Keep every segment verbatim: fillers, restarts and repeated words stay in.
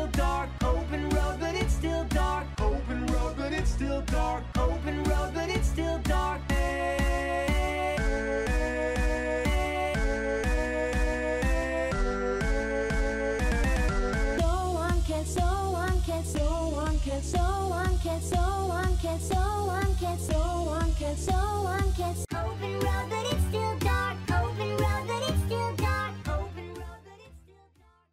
still dark. Open road, but it's still dark. Open road, but it's still dark. Open road, but it's still dark. No one can, so one can, so one can, so one can, so one can, so one can, so one can, so one can. Open road, but it's still dark. Open road, but it's still dark. Open road, but it's still dark.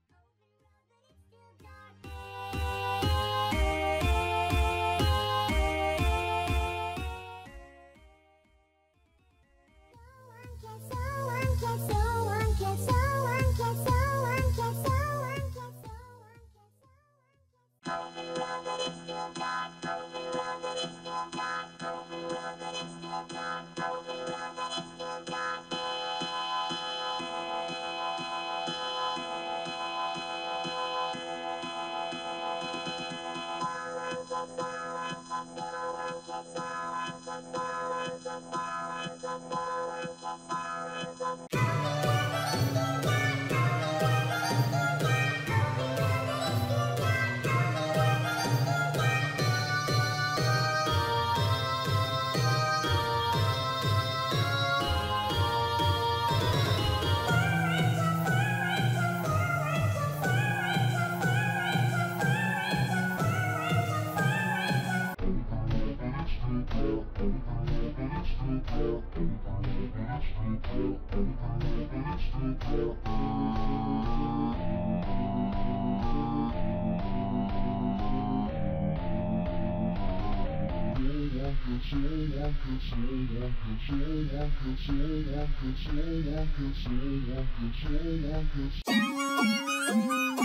So one can, so one can, so one can, so one can.